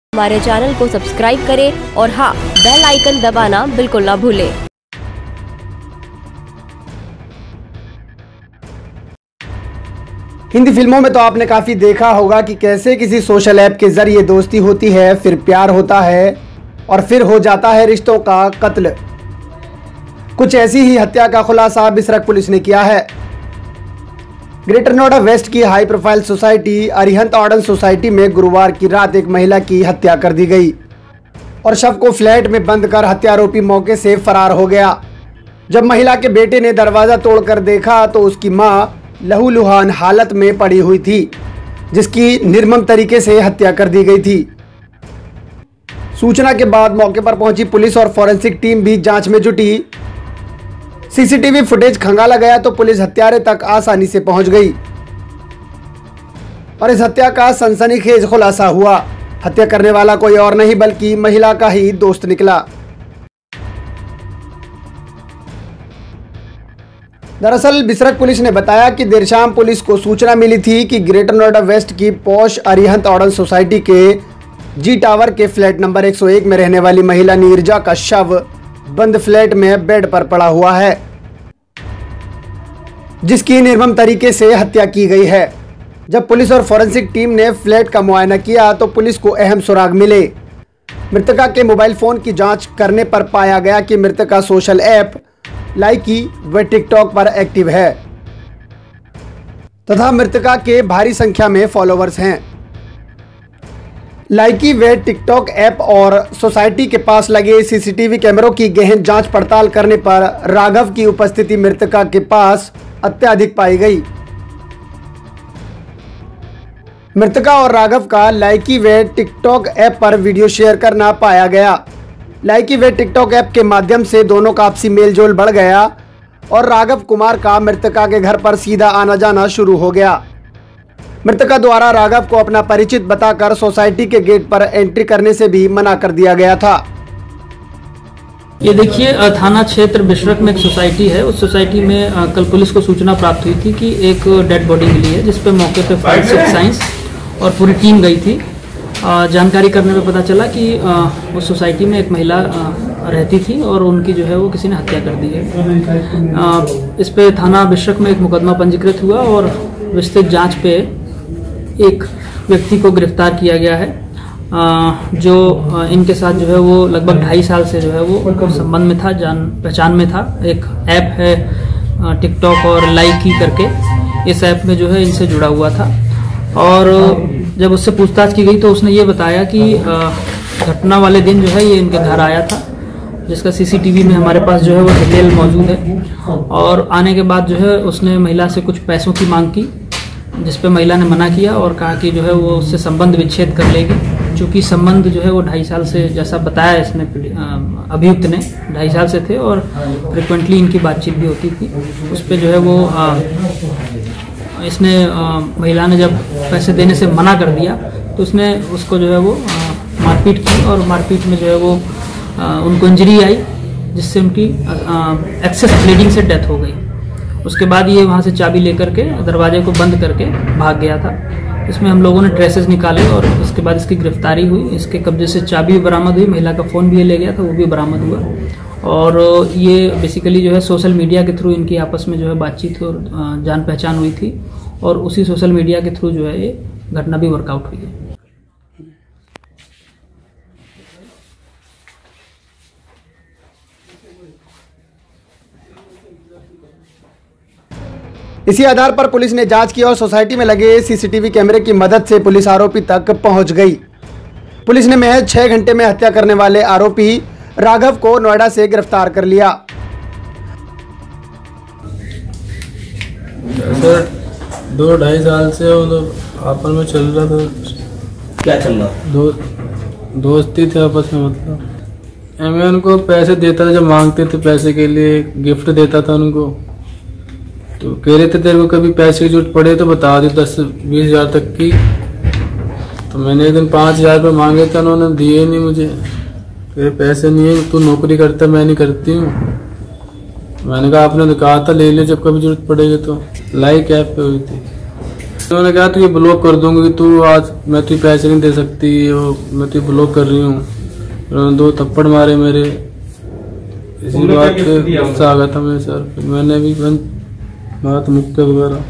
हमारे चैनल को सब्सक्राइब करें और हाँ, बेल आइकन दबाना बिल्कुल ना भूलें। हिंदी फिल्मों में तो आपने काफी देखा होगा कि कैसे किसी सोशल ऐप के जरिए दोस्ती होती है, फिर प्यार होता है और फिर हो जाता है रिश्तों का कत्ल। कुछ ऐसी ही हत्या का खुलासा बिसरख पुलिस ने किया है। ग्रेटर नोएडा वेस्ट की high profile society Arihant Arden society में गुरुवार की रात एक महिला की हत्या कर दी गई और शव को फ्लैट में बंद कर हत्यारोपी मौके से फरार हो गया। जब महिला के बेटे ने दरवाजा तोड़कर देखा तो उसकी मां लहूलुहान हालत में पड़ी हुई थी, जिसकी निर्मम तरीके से हत्या कर दी गई थी। सूचना के बाद मौके पर पहुंची पुलिस और फॉरेंसिक टीम भी जांच में जुटी। सीसीटीवी फुटेज खंगाला गया तो पुलिस हत्यारे तक आसानी से पहुंच गई और इस हत्या का सनसनीखेज खुलासा हुआ। हत्या करने वाला कोई और नहीं बल्कि महिला का ही दोस्त निकला। दरअसल बिसरख पुलिस ने बताया कि देर शाम पुलिस को सूचना मिली थी कि ग्रेटर नोएडा वेस्ट की पॉश अरिहंत ऑर्डन सोसाइटी के जी टावर के फ्लैट नंबर 101 में रहने वाली महिला नीरजा का शव बंद फ्लैट में बेड पर पड़ा हुआ है, जिसकी निर्मम तरीके से हत्या की गई है। जब पुलिस और फॉरेंसिक टीम ने फ्लैट का मुआयना किया तो पुलिस को अहम सुराग मिले। मृतका के मोबाइल फोन की जांच करने पर पाया गया कि मृतका सोशल ऐप लाइकी व टिकटॉक पर एक्टिव है तथा मृतका के भारी संख्या में फॉलोवर्स हैं। लाइकी व टिकटॉक ऐप और सोसाइटी के पास लगे सीसीटीवी कैमरों की गहन जांच पड़ताल करने पर राघव की उपस्थिति मृतका के पास अत्यधिक पाई गई। मृतका और राघव का लाइकी व टिकटॉक ऐप पर वीडियो शेयर करना पाया गया। लाइकी व टिकटॉक ऐप के माध्यम से दोनों का आपसी मेलजोल बढ़ गया और राघव कुमार का मृतका के घर पर सीधा आना जाना शुरू हो गया। मृतका द्वारा राघव को अपना परिचित बताकर सोसाइटी के गेट पर एंट्री करने से भी मना कर दिया गया था। ये देखिए, थाना क्षेत्र बिसरख में एक सोसाइटी है। उस सोसाइटी में कल पुलिस को सूचना प्राप्त हुई थी कि एक डेड बॉडी मिली है, जिसपे मौके पे फॉरेंसिक साइंस और पूरी टीम गई थी। जानकारी करने में पता चला कि उस सोसाइटी में एक महिला रहती थी और उनकी जो है वो किसी ने हत्या कर दी है। इस पे थाना बिसरख में एक मुकदमा पंजीकृत हुआ और विस्तृत जांच पे एक व्यक्ति को गिरफ्तार किया गया है, जो इनके साथ जो है वो लगभग 2.5 साल से जो है वो संबंध में था, जान पहचान में था। एक ऐप है टिकटॉक और लाइकी करके, इस ऐप में जो है इनसे जुड़ा हुआ था। और जब उससे पूछताछ की गई तो उसने ये बताया कि घटना वाले दिन जो है ये इनके घर आया था, जिसका सीसीटीवी में हमारे पास जो है वो डिटेल मौजूद है। और आने के बाद जो है उसने महिला से कुछ पैसों की मांग की, जिस पे महिला ने मना किया और कहा कि जो है वो उससे संबंध विच्छेद कर लेगी। चूँकि संबंध जो है वो 2.5 साल से, जैसा बताया इसने अभियुक्त ने, 2.5 साल से थे और फ्रिक्वेंटली इनकी बातचीत भी होती थी। उस पर जो है वो इसने महिला ने जब पैसे देने से मना कर दिया तो उसने उसको जो है वो मारपीट की और मारपीट में जो है वो उनको इंजरी आई, जिससे उनकी एक्सेस ब्लीडिंग से डेथ हो गई। उसके बाद ये वहाँ से चाबी लेकर के दरवाजे को बंद करके भाग गया था। इसमें हम लोगों ने ट्रेसेस निकाले और उसके बाद इसकी गिरफ्तारी हुई। इसके कब्जे से चाबी भी बरामद हुई, महिला का फ़ोन भी ले गया था, वो भी बरामद हुआ। और ये बेसिकली जो है सोशल मीडिया के थ्रू इनकी आपस में जो है बातचीत और जान पहचान हुई थी और उसी सोशल मीडिया के थ्रू जो है ये घटना भी वर्कआउट हुई है। इसी आधार पर पुलिस ने जांच की और सोसाइटी में लगे सीसीटीवी कैमरे की मदद से पुलिस आरोपी तक पहुंच गई। पुलिस ने महज 6 घंटे में हत्या करने वाले आरोपी राघव को नोएडा से गिरफ्तार कर लिया। सर 2-2.5 साल से वो लोग आपस में चल रहा था। क्या चल रहा? दोस्ती थे आपस में। मतलब मैं उनको पैसे देता था, जब मांगते थे पैसे के लिए गिफ्ट देता था उनको। तो कह रहे थे तेरे को कभी पैसे की जरूरत पड़े तो बता दे, 10-20 हज़ार तक की। तो मैंने एक दिन 5,000 रुपये मांगे थे, उन्होंने दिए नहीं मुझे। कह पैसे नहीं है, तू नौकरी करता, मैं नहीं करती हूँ। मैंने कहा आपने तो कहा था ले ले जब कभी जरूरत पड़ेगी। तो लाइक ऐप पे हुई थी। उन्होंने कहा तू ये ब्लॉक कर दूंगी, तू आज मैं तुझे पैसे नहीं दे सकती, मैं तुझे ब्लॉक कर रही हूँ। उन्होंने 2 थप्पड़ मारे मेरे। इसी बात पे गुस्सा आ गया था मेरे सर, फिर मैंने भी बात मुक्के वगैरह।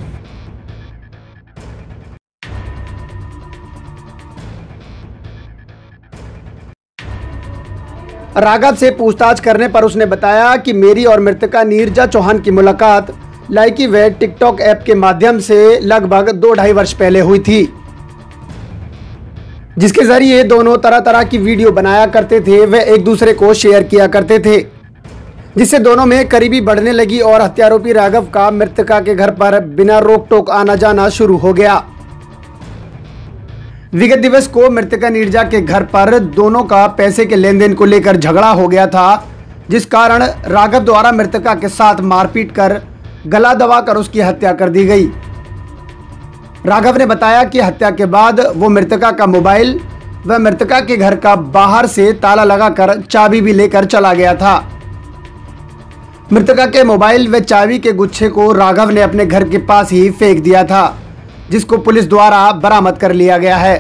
राघव से पूछताछ करने पर उसने बताया कि मेरी और मृतका नीरजा चौहान की मुलाकात लाइकी व टिकटॉक ऐप के माध्यम से लगभग 2-2.5 वर्ष पहले हुई थी, जिसके जरिए दोनों तरह तरह की वीडियो बनाया करते थे व एक दूसरे को शेयर किया करते थे, जिससे दोनों में करीबी बढ़ने लगी और हत्यारोपी राघव का मृतका के घर पर बिना रोक टोक आना जाना शुरू हो गया। विगत दिवस को मृतका नीरजा के घर पर दोनों का पैसे के लेन देन को लेकर झगड़ा हो गया था, जिस कारण राघव द्वारा मृतका के साथ मारपीट कर गला दबाकर उसकी हत्या कर दी गई। राघव ने बताया कि हत्या के बाद वो मृतका का मोबाइल व मृतका के घर का बाहर से ताला लगाकर चाबी भी लेकर चला गया था। मृतका के मोबाइल व चाबी के गुच्छे को राघव ने अपने घर के पास ही फेंक दिया था, जिसको पुलिस द्वारा बरामद कर लिया गया है।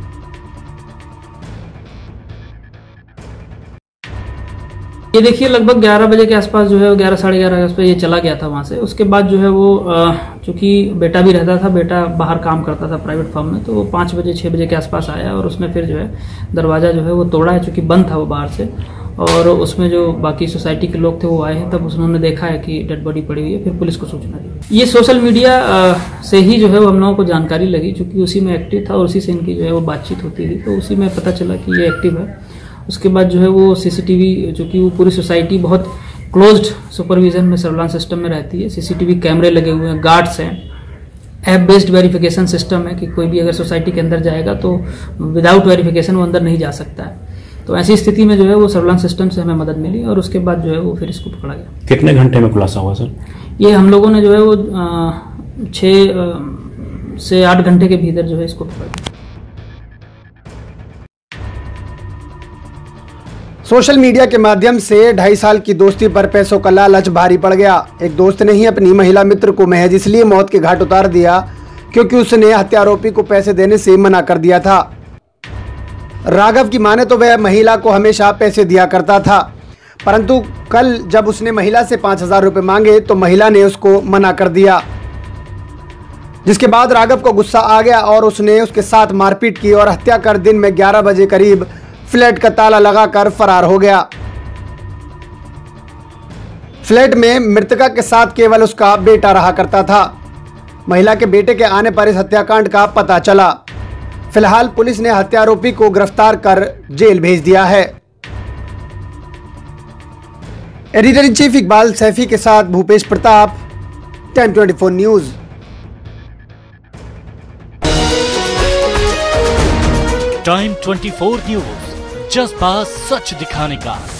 ये देखिए लगभग 11 बजे के आसपास जो है 11 साढ़े 11 के आसपास ये चला गया था वहाँ से। उसके बाद जो है वो चूंकि बेटा भी रहता था, बेटा बाहर काम करता था प्राइवेट फर्म में, तो वो 5 बजे 6 बजे के आसपास आया और उसने फिर जो है दरवाज़ा जो है वो तोड़ा है, चूँकि बंद था वो बाहर से। और उसमें जो बाकी सोसाइटी के लोग थे वो आए हैं, तब उन्होंने देखा है कि डेड बॉडी पड़ी हुई है, फिर पुलिस को सूचना दी। ये सोशल मीडिया से ही जो है वो हम लोगों को जानकारी लगी, चूँकि उसी में एक्टिव था और उसी से इनकी जो है वो बातचीत होती थी, तो उसी में पता चला कि ये एक्टिव है। उसके बाद जो है वो सीसीटीवी, चूँकि वो पूरी सोसाइटी बहुत क्लोज्ड सुपरविजन में सर्विलांस सिस्टम में रहती है, सीसीटीवी कैमरे लगे हुए हैं, गार्ड्स हैं, ऐप बेस्ड वेरिफिकेशन सिस्टम है कि कोई भी अगर सोसाइटी के अंदर जाएगा तो विदाउट वेरिफिकेशन वो अंदर नहीं जा सकता है। तो ऐसी स्थिति में जो है वो सर्विलांस सिस्टम से हमें मदद मिली और उसके बाद जो है वो फिर इसको पकड़ा गया। कितने घंटे में खुलासा हुआ सर? ये हम लोगों ने जो है वो 6 से 8 घंटे के भीतर जो है इसको पकड़ा गया। सोशल मीडिया के माध्यम से 2.5 साल की दोस्ती पर पैसों का लालच भारी पड़ गया। एक दोस्त ने ही अपनी महिला मित्र को महज इसलिए मौत के घाट उतार दिया क्योंकि उसने हत्यारोपी को पैसे देने से मना कर दिया था। राघव की माने तो वह महिला को हमेशा पैसे दिया करता था, परंतु कल जब उसने महिला से 5,000 रुपये मांगे तो महिला ने उसको मना कर दिया, जिसके बाद राघव को गुस्सा आ गया और उसने उसके साथ मारपीट की और हत्या कर दिन में 11 बजे करीब फ्लैट का ताला लगाकर फरार हो गया। फ्लैट में मृतका के साथ केवल उसका बेटा रहा करता था। महिला के बेटे के आने पर इस हत्याकांड का पता चला। फिलहाल पुलिस ने हत्यारोपी को गिरफ्तार कर जेल भेज दिया है। Editor in chief Iqbal Saifi के साथ Bhupesh Pratap, time 24 news. Time 24 news, जज्बा सच दिखाने का।